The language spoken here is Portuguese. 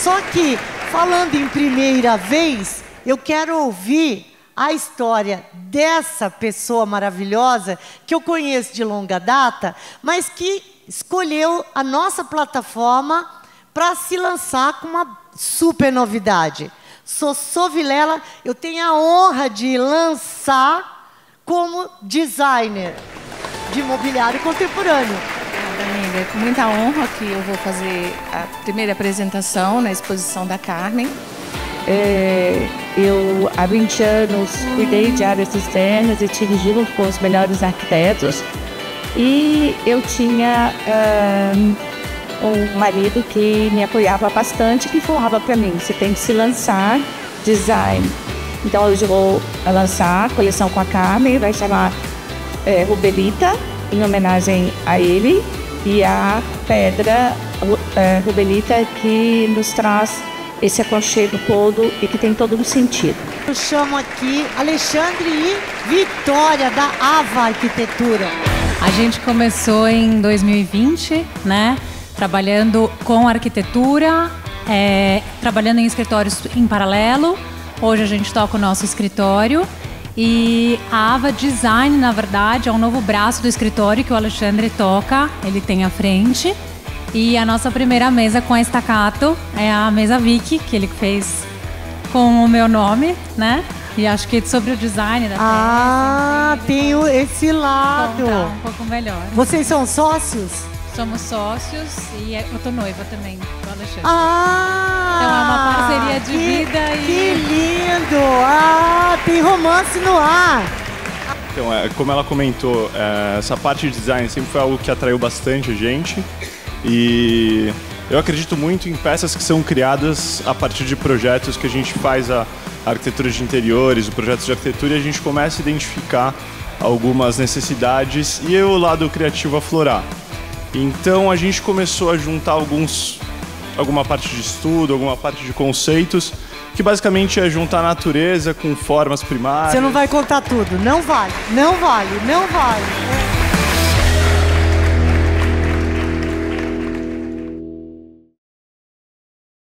Só que, falando em primeira vez, eu quero ouvir a história dessa pessoa maravilhosa que eu conheço de longa data, mas que escolheu a nossa plataforma para se lançar com uma super novidade. Sossô Vilela, eu tenho a honra de lançar como designer de mobiliário contemporâneo. Amiga, é com muita honra que eu vou fazer a primeira apresentação na exposição da Carmen. Eu, há 20 anos, cuidei de áreas externas e tive junto com os melhores arquitetos. E eu tinha um marido que me apoiava bastante, que falava para mim, você tem que se lançar design. Então hoje eu vou lançar a coleção com a Carmen, vai chamar Rubelita, em homenagem a ele, e a pedra Rubelita que nos traz esse aconchego todo e que tem todo um sentido. Eu chamo aqui Alexandre e Vitória, da Ava Arquitetura. A gente começou em 2020, né? Trabalhando com arquitetura, trabalhando em escritórios em paralelo. Hoje a gente toca o nosso escritório. E a Ava Design, na verdade, é um novo braço do escritório que o Alexandre toca. Ele tem à frente. E a nossa primeira mesa com a Staccato é a mesa Vicky, que ele fez com o meu nome, né? E acho que sobre o design da peça. Tem esse lado. Um pouco melhor. Vocês são sócios? Somos sócios e eu tô noiva também do Alexandre. Então é uma parceria de vida e... Que lindo! Tem romance no ar. Então, como ela comentou, essa parte de design sempre foi algo que atraiu bastante a gente. E eu acredito muito em peças que são criadas a partir de projetos que a gente faz a arquitetura de interiores, o projeto de arquitetura, e a gente começa a identificar algumas necessidades e o lado criativo aflorar. Então a gente começou a juntar alguma parte de estudo, alguma parte de conceitos, que basicamente é juntar a natureza com formas primárias. Você não vai contar tudo, não vale, não vale, não vale.